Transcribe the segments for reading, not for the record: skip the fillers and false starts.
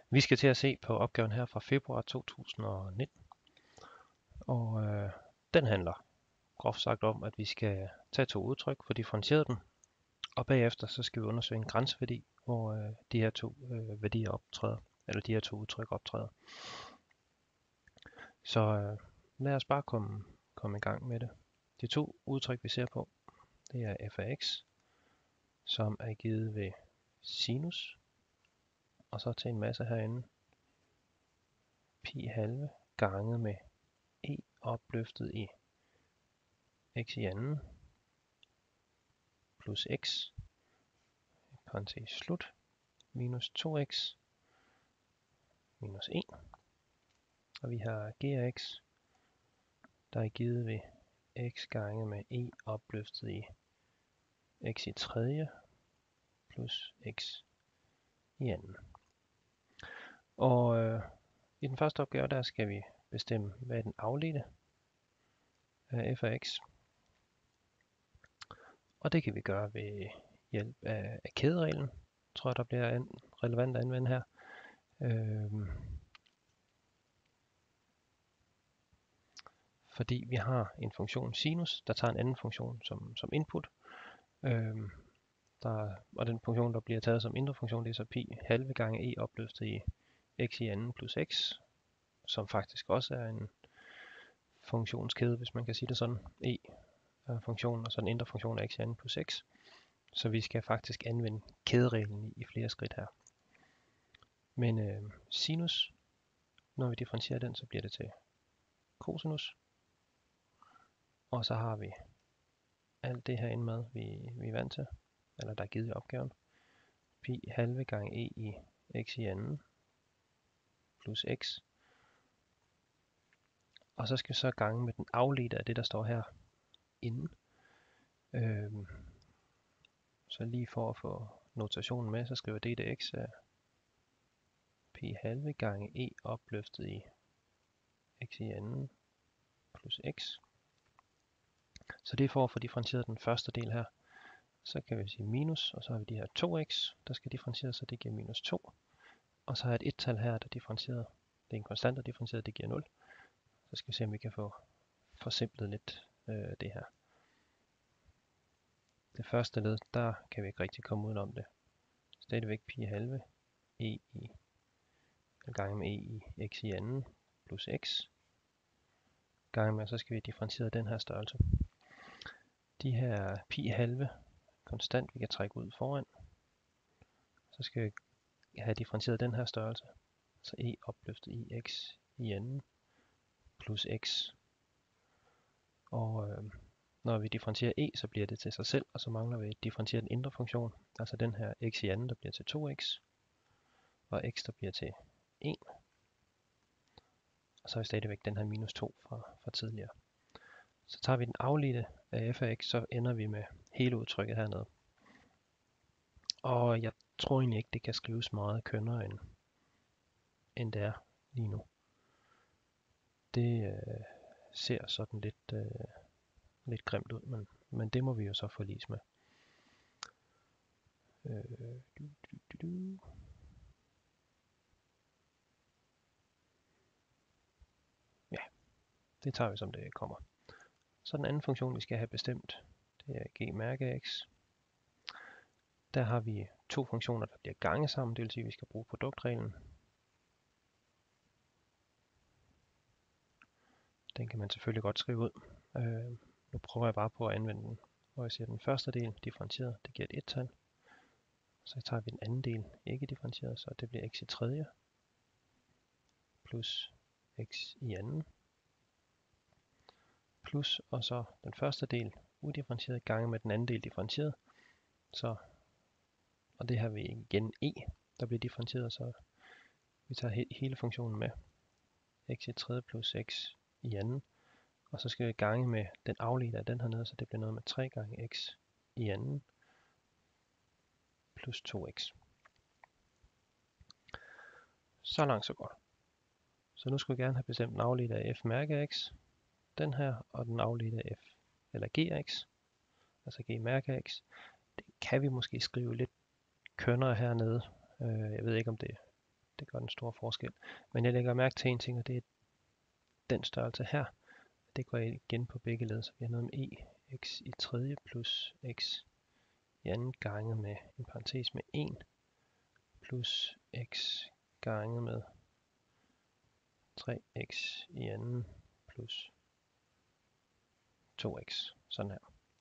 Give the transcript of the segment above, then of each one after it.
Vi skal til at se på opgaven her fra februar 2019, og den handler groft sagt om, at vi skal tage to udtryk, få differentieret dem, og bagefter så skal vi undersøge en grænseværdi, hvor de her to værdier optræder, eller de her to udtryk optræder. Så lad os bare komme i gang med det. De to udtryk, vi ser på, det er f af x, som er givet ved sinus, og så til en masse herinde, pi halve ganget med e opløftet i x i anden, plus x, parentes slut, minus 2x, minus 1. Og vi har g af x, der er givet ved x ganget med e opløftet i x i tredje, plus x i anden. Og i den første opgave, der skal vi bestemme, hvad er den afledte af f af x. Og det kan vi gøre ved hjælp af kædereglen, tror jeg, der bliver relevant at anvende her. Fordi vi har en funktion sinus, der tager en anden funktion som input. Og den funktion, der bliver taget som indre funktion, det er så pi halve gange e opløftet i x i anden plus x, som faktisk også er en funktionskæde, hvis man kan sige det sådan. E er funktionen, og så den indre funktion er x i anden plus x. Så vi skal faktisk anvende kædereglen i flere skridt her. Men sinus, når vi differentierer den, så bliver det til cosinus. Og så har vi alt det her indmed, vi er vant til, eller der er givet i opgaven. Pi halve gange e i x i anden plus x. Og så skal vi så gange med den afledte af det, der står her inden. Så lige for at få notationen med, så skriver jeg dx af pi halve gange e opløftet i x i anden plus x. Så det er for at få differentieret den første del her. Så kan vi sige minus, og så har vi de her 2x, der skal differentieres, så det giver minus 2. Og så har jeg et et-tal her, der er differentieret. Det er en konstant, der er differentieret, det giver 0. Så skal vi se, om vi kan få forsimplet lidt det her. Det første led, der kan vi ikke rigtig komme udenom det. Stadigvæk pi halve e i gange med e i x i anden plus x. Gange med, så skal vi differentiere den her størrelse. De her pi halve konstant, vi kan trække ud foran. Så skal vi have differentieret den her størrelse. Så e opløftet i x i anden plus x. Og når vi differentierer e, så bliver det til sig selv, og så mangler vi at differentiere den indre funktion. Altså den her x i anden, der bliver til 2x, og x, der bliver til 1. Og så har vi stadigvæk den her minus 2 fra tidligere. Så tager vi den afledte af f af x, så ender vi med hele udtrykket hernede. Og jeg tror egentlig ikke, det kan skrives meget kønnere, end det er lige nu. Det ser sådan lidt grimt ud, men det må vi jo så forlise med. Ja, det tager vi som det kommer. Så den anden funktion, vi skal have bestemt, det er g mærke af x. Der har vi to funktioner, der bliver ganget sammen, det vil sige, at vi skal bruge produktreglen. Den kan man selvfølgelig godt skrive ud. Nu prøver jeg bare på at anvende den, hvor jeg siger, at den første del differentieret, det giver et et-tal. Så tager vi den anden del ikke differentieret, så det bliver x i tredje plus x i anden. Plus, og så den første del udifferentieret gange med den anden del differentieret. Så, og det har vi igen e, der bliver differentieret, så vi tager hele funktionen med. X i tredje plus x i anden. Og så skal vi gange med den afledte af den her nede, så det bliver noget med 3 gange x i anden plus 2x. Så langt så godt. Så nu skal vi gerne have bestemt den afledte af f mærke af x, den her, og den afledte af f, eller g af x, altså g mærke af x. Det kan vi måske skrive lidt kønnere hernede. Jeg ved ikke, om det Det gør den store forskel. Men jeg lægger mærke til en ting, og det er den størrelse her. Det går igen på begge led, så vi har noget med e x i tredje plus x i anden gange med en parentes med 1 plus x gange med 3x i anden plus 2x. Sådan her.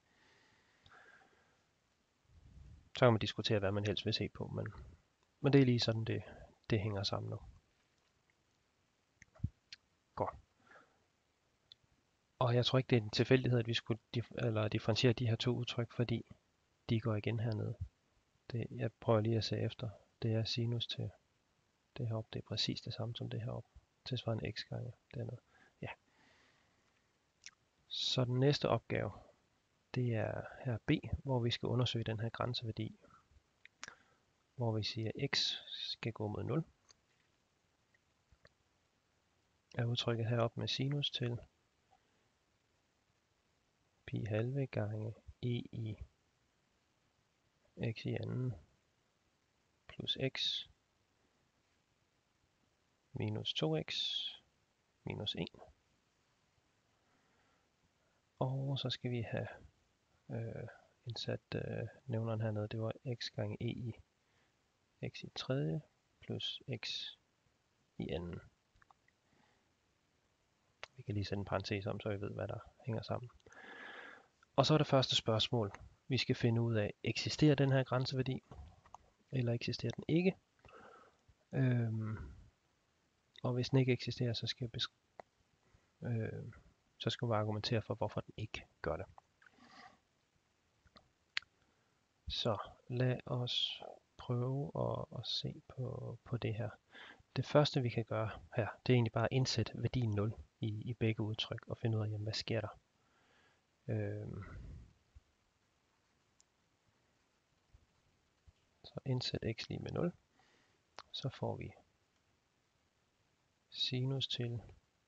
Så kan man diskutere, hvad man helst vil se på, men det er lige sådan, det hænger sammen nu. Godt. Og jeg tror ikke, det er en tilfældighed, at vi skulle differentiere de her to udtryk, fordi de går igen hernede. Jeg prøver lige at se efter. Det er sinus til det heroppe. Det er præcis det samme som det heroppe. Tilsvarende x gange dernede. Ja. Så den næste opgave, det er her B, hvor vi skal undersøge den her grænseværdi. Hvor vi siger, at x skal gå mod 0. Er udtrykket heroppe med sinus til pi halve gange e i x i anden plus x minus 2x minus 1. Og så skal vi have indsat nævneren hernede. Det var x gange e i x i tredje plus x i anden. Vi kan lige sætte en parentes om, så vi ved, hvad der hænger sammen. Og så er det første spørgsmål. Vi skal finde ud af, eksisterer den her grænseværdi, eller eksisterer den ikke? Og hvis den ikke eksisterer, så skal vi argumentere for, hvorfor den ikke gør det. Så lad os prøve at se på det her. Det første vi kan gøre her, det er egentlig bare at indsætte værdien 0 i begge udtryk og finde ud af, jamen, hvad sker der. Så indsæt x lige med 0. Så får vi sinus til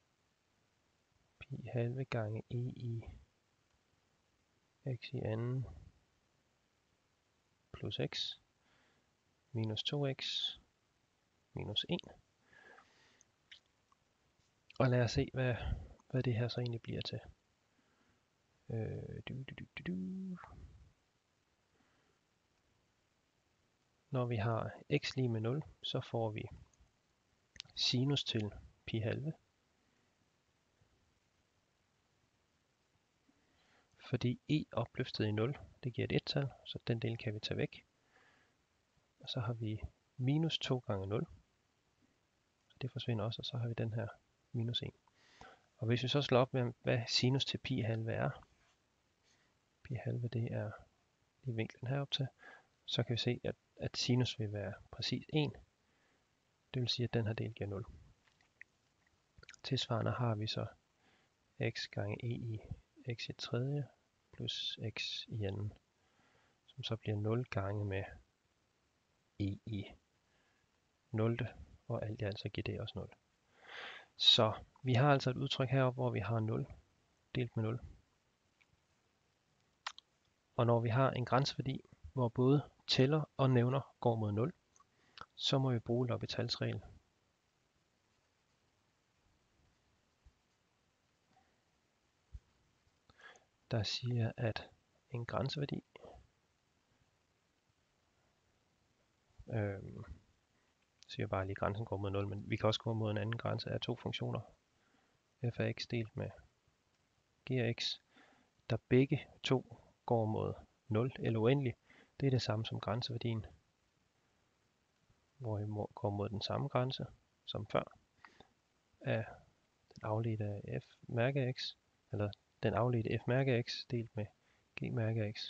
pi halve gange e i x i anden plus x minus 2x minus 1. Og lad os se, hvad det her så egentlig bliver til. Når vi har x lige med 0, så får vi sinus til pi halve. Fordi e opløftet i 0, det giver et 1-tal, så den del kan vi tage væk. Og så har vi minus 2 gange 0. Så det forsvinder også, og så har vi den her minus 1. Og hvis vi så slår op med, hvad sinus til pi halve er. Pi halve, det er lige vinklen herop til. Så kan vi se, at sinus vil være præcis 1. Det vil sige, at den her del giver 0. Tilsvarende har vi så x gange e i x i tredje plus x i anden, som så bliver 0 gange med e i 0. Og alt i alt så giver det også 0. Så vi har altså et udtryk heroppe, hvor vi har 0 delt med 0. Og når vi har en grænseværdi, hvor både tæller og nævner går mod 0, så må vi bruge L'Hopital's regel. Der siger, at en grænseværdi siger bare lige, at grænsen går mod 0, men vi kan også gå mod en anden grænse af to funktioner. F af x delt med g af x, der begge to går mod 0 eller uendelig. Det er det samme som grænseværdien, hvor vi går mod den samme grænse som før af den afledte af f mærke af x, eller den afledte f mærke af x delt med g mærke af x.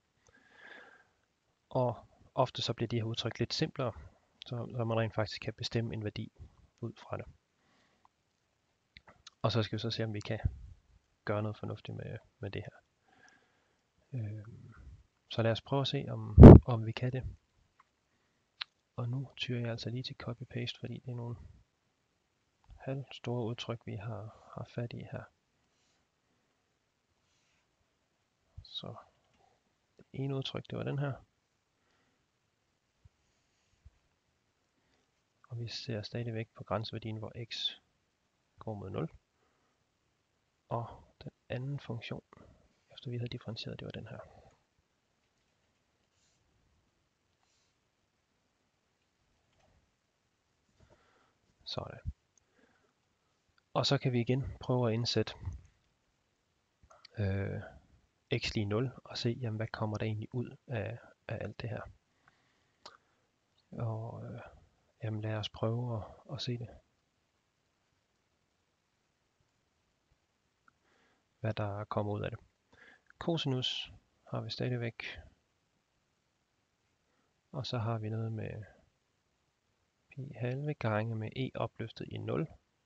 Og ofte så bliver de her udtryk lidt simplere, så man rent faktisk kan bestemme en værdi ud fra det. Og så skal vi så se, om vi kan gøre noget fornuftigt med det her. Så lad os prøve at se, om vi kan det. Og nu tyrer jeg altså lige til copy-paste, fordi det er nogle halvstore udtryk, vi har fat i her. Så det ene udtryk, det var den her. Og Og vi ser stadigvæk på grænseværdien, hvor x går mod 0. Og den anden funktion, efter vi havde differentieret, det var den her. Sådan. Og så kan vi igen prøve at indsætte x lige 0 og se, jamen, hvad kommer der egentlig ud af alt det her. Og jamen, lad os prøve at se det. Hvad der kommer ud af det. Cosinus har vi stadigvæk. Og så har vi noget med pi halve gange med e opløftet i 0.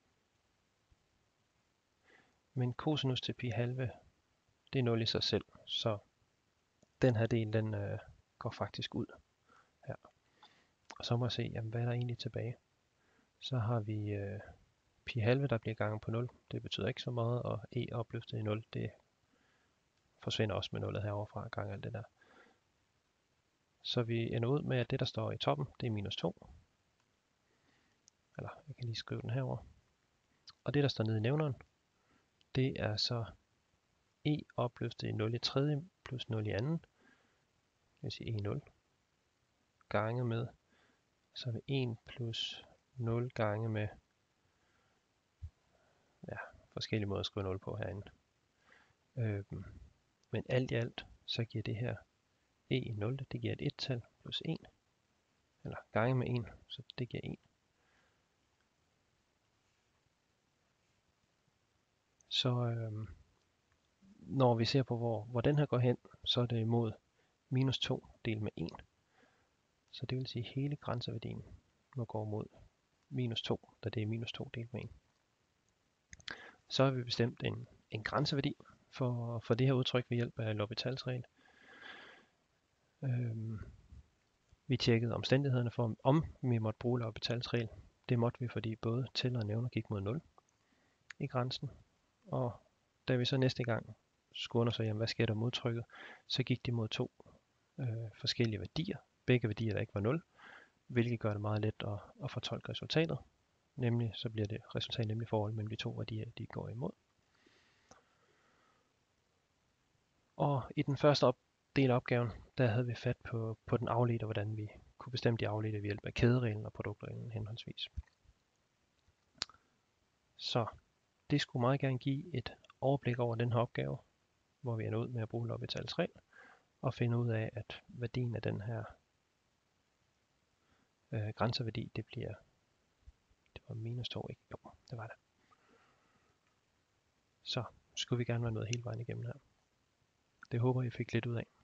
Men cosinus til pi halve, det er 0 i sig selv. Så den her del, den går faktisk ud her. Og så må jeg se, jamen, hvad er der egentlig tilbage. Så har vi pi halve, der bliver ganget på 0. Det betyder ikke så meget, og e opløftet i 0, det forsvinder også med 0 heroverfra gange alt det der. Så vi ender ud med, at det, der står i toppen, det er minus 2. Eller jeg kan lige skrive den herover. Og det, der står nede i nævneren, det er så e opløftet i 0 i tredje plus 0 i anden. Det vil sige e0 gange med, så er vi 1 plus 0 gange med, ja, forskellige måder at skrive 0 på herinde. Men alt i alt, så giver det her e i 0, det giver et 1-tal plus 1, eller gange med 1, så det giver 1. Så når vi ser på, hvor den her går hen, så er det imod minus 2 delt med 1. Så det vil sige, at hele grænseværdien nu går mod minus 2, da det er minus 2 delt med 1. Så har vi bestemt en grænseværdi for det her udtryk ved hjælp af L'Hopital's regel. Vi tjekkede omstændighederne for, om vi måtte bruge L'Hopital's regel. Det måtte vi, fordi både tæller og nævner gik mod 0 i grænsen. Og da vi så næste gang skulle undersøge, hvad sker der med udtrykket, så gik det mod to forskellige værdier. Begge værdier, der ikke var 0, hvilket gør det meget let at fortolke resultatet. Nemlig, så bliver det resultat nemlig forhold mellem de to værdier, de går imod. Og i den første del af opgaven, der havde vi fat på den afledte, hvordan vi kunne bestemme de afledte ved hjælp af kædereglen og produktreglen henholdsvis. Så det skulle meget gerne give et overblik over den her opgave, hvor vi ender ud med at bruge L'Hopital's regel og finde ud af, at værdien af den her grænseværdi, det var minus 2, ikke? Jo, det var det. Så skulle vi gerne være nået hele vejen igennem her. Det håber I fik lidt ud af.